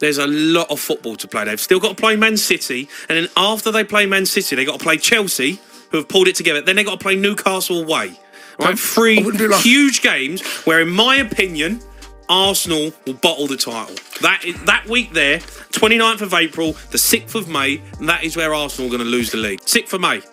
There's a lot of football to play. They've still got to play Man City, and then after they play Man City, they've got to play Chelsea, who have pulled it together. Then they've got to play Newcastle away. Right? 3 huge games where, in my opinion, Arsenal will bottle the title. That week there, 29th of April, the 6th of May, and that is where Arsenal are going to lose the league. 6th of May.